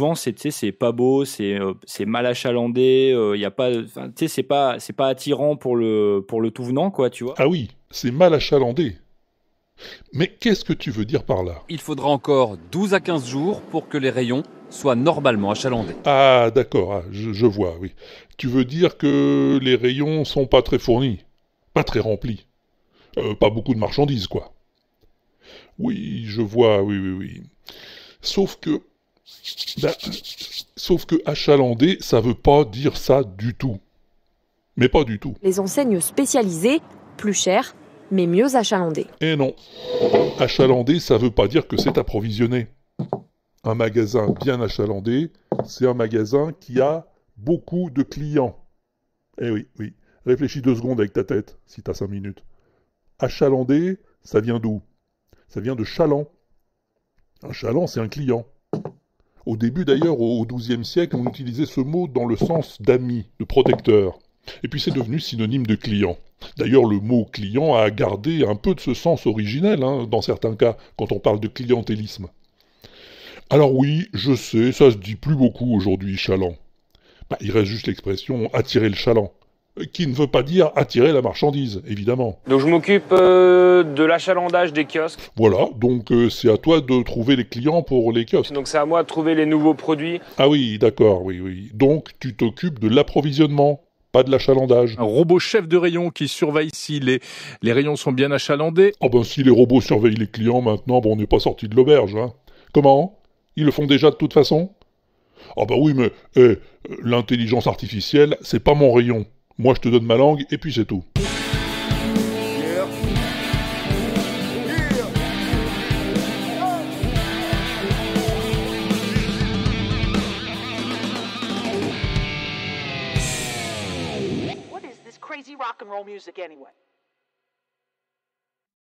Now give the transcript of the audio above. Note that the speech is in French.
souvent c'est pas beau, c'est mal achalandé, y a pas, enfin c'est pas attirant pour le tout venant quoi, tu vois. Ah oui, c'est mal achalandé. Mais qu'est-ce que tu veux dire par là? Il faudra encore 12 à 15 jours pour que les rayons soient normalement achalandés. Ah d'accord, je vois, oui. Tu veux dire que les rayons sont pas très fournis, pas très remplis, pas beaucoup de marchandises quoi. Oui, je vois, oui. Sauf que, ben, sauf que achalandé, ça veut pas dire ça du tout. Mais pas du tout. Les enseignes spécialisées, plus chères, mais mieux achalandées. Et non, achalandé, ça veut pas dire que c'est approvisionné. Un magasin bien achalandé, c'est un magasin qui a beaucoup de clients. Eh oui. Réfléchis 2 secondes avec ta tête, si t'as 5 minutes. Achalandé, ça vient d'où? Ça vient de chaland. Un chaland, c'est un client. Au début d'ailleurs, au XIIe siècle, on utilisait ce mot dans le sens d'ami, de protecteur. Et puis c'est devenu synonyme de client. D'ailleurs, le mot client a gardé un peu de ce sens originel, dans certains cas, quand on parle de clientélisme. Alors oui, je sais, ça se dit plus beaucoup aujourd'hui, chaland. Il reste juste l'expression « attirer le chaland », qui ne veut pas dire attirer la marchandise, évidemment. Donc je m'occupe de l'achalandage des kiosques. Voilà, donc c'est à toi de trouver les clients pour les kiosques. Donc c'est à moi de trouver les nouveaux produits. Ah oui, d'accord, oui. Donc tu t'occupes de l'approvisionnement, pas de l'achalandage. Un robot chef de rayon qui surveille si les rayons sont bien achalandés. Ah ben si les robots surveillent les clients maintenant, on n'est pas sorti de l'auberge, hein. Comment? Ils le font déjà de toute façon? Ah bah oui, mais l'intelligence artificielle, c'est pas mon rayon. Moi je te donne ma langue et puis c'est tout. What is this crazy rock and roll music anyway?